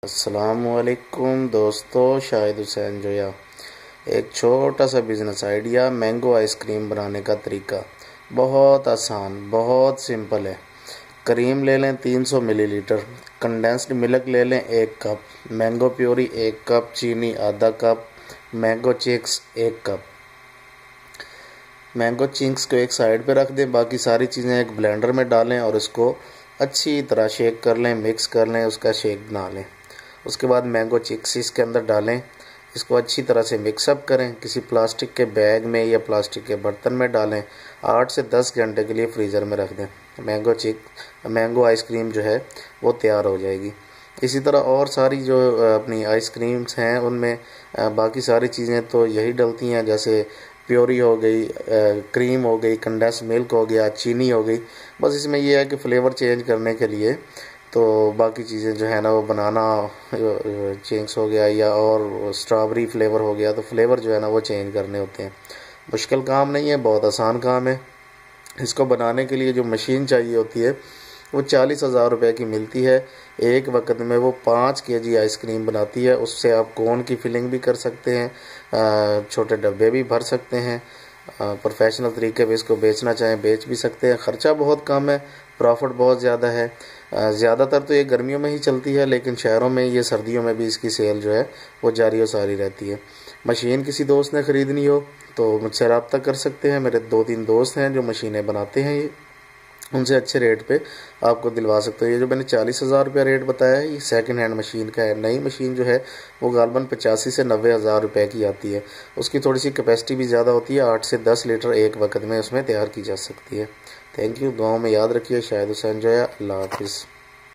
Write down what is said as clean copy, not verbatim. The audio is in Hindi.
अस्सलामुअलैकुम दोस्तों, शाहिद हुसैन जोया। एक छोटा सा बिज़नेस आइडिया, मैंगो आइसक्रीम बनाने का तरीका बहुत आसान, बहुत सिंपल है। क्रीम ले लें 300 मिलीलीटर, कंडेंस्ड मिल्क ले लें 1 कप, मैंगो प्योरी 1 कप, चीनी आधा cup, mango chunks 1 cup. Mango chunks को एक साइड पे रख दें, बाकी सारी चीज़ें एक ब्लेंडर में डालें और इसको अच्छी तरह शेक कर लें, मिक्स कर लें, उसका शेक बना लें। उसके बाद मैंगो चिक्स इसके अंदर डालें, इसको अच्छी तरह से मिक्सअप करें। किसी प्लास्टिक के बैग में या प्लास्टिक के बर्तन में डालें। 8 से 10 घंटे के लिए फ्रीज़र में रख दें। मैंगो आइसक्रीम जो है वो तैयार हो जाएगी। इसी तरह और सारी जो अपनी आइसक्रीम्स हैं उनमें बाकी सारी चीज़ें तो यही डलती हैं, जैसे प्योरी हो गई, क्रीम हो गई, कंडेंस मिल्क हो गया, चीनी हो गई। बस इसमें यह है कि फ्लेवर चेंज करने के लिए तो बाकी चीज़ें जो है ना वो बनाना चिंक्स हो गया या और स्ट्रॉबेरी फ्लेवर हो गया, तो फ्लेवर जो है ना वो चेंज करने होते हैं। मुश्किल काम नहीं है, बहुत आसान काम है। इसको बनाने के लिए जो मशीन चाहिए होती है वो 40,000 रुपये की मिलती है। एक वक्त में वो 5 केजी आइसक्रीम बनाती है। उससे आप कोन की फिलिंग भी कर सकते हैं, छोटे डब्बे भी भर सकते हैं। प्रोफेशनल तरीके पे इसको बेचना चाहें बेच भी सकते हैं। ख़र्चा बहुत कम है, प्रॉफिट बहुत ज़्यादा है। ज़्यादातर तो ये गर्मियों में ही चलती है, लेकिन शहरों में ये सर्दियों में भी इसकी सेल जो है वो जारी और सारी रहती है। मशीन किसी दोस्त ने ख़रीदनी हो तो मुझसे रब्ता कर सकते हैं। मेरे 2-3 दोस्त हैं जो मशीनें बनाते हैं, ये उनसे अच्छे रेट पे आपको दिलवा सकते हो। ये जो मैंने 40,000 रुपया रेट बताया है ये सेकंड हैंड मशीन का है। नई मशीन जो है वो गालबन 85 से 90,000 रुपये की आती है। उसकी थोड़ी सी कैपेसिटी भी ज़्यादा होती है, 8 से 10 लीटर एक वक्त में उसमें तैयार की जा सकती है। Thank you. दुआओं में याद रखिए। शाहिद हुसैन जोया। अल्लाह हाफिज़।